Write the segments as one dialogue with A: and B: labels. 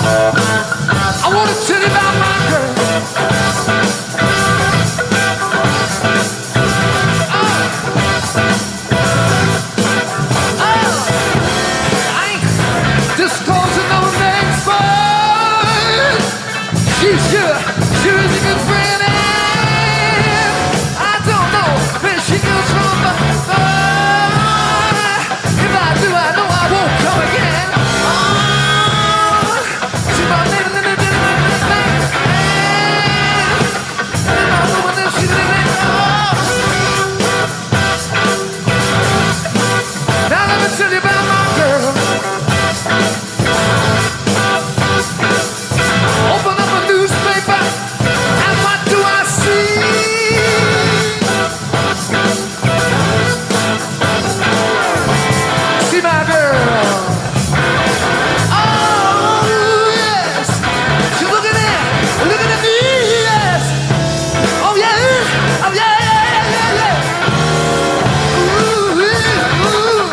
A: I wanna tell you about my girl. I ain't disclosing no names, but she sure is a good friend. And I don't know where she goes from, but if I do, I know I won't come again. She's my name. Now let me tell you about my girl. Open up a newspaper, and what do I see? See my girl. Oh yes, she's looking at me. Yes. Oh yeah, oh yeah, yeah, yeah, yeah. Ooh, ooh.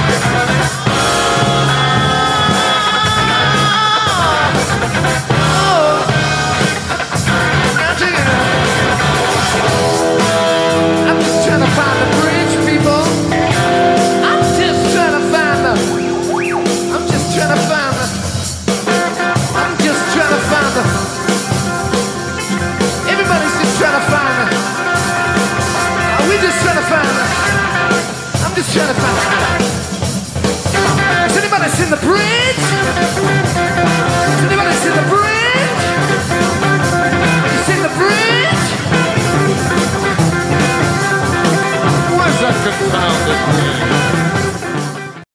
A: I'm just trying to find the bridge, people. I'm just trying to find the. I'm just trying to find the. I'm just trying to find the. Everybody's just trying to find the. We're just trying to find the. I'm just trying to find the. Has anybody seen the bridge?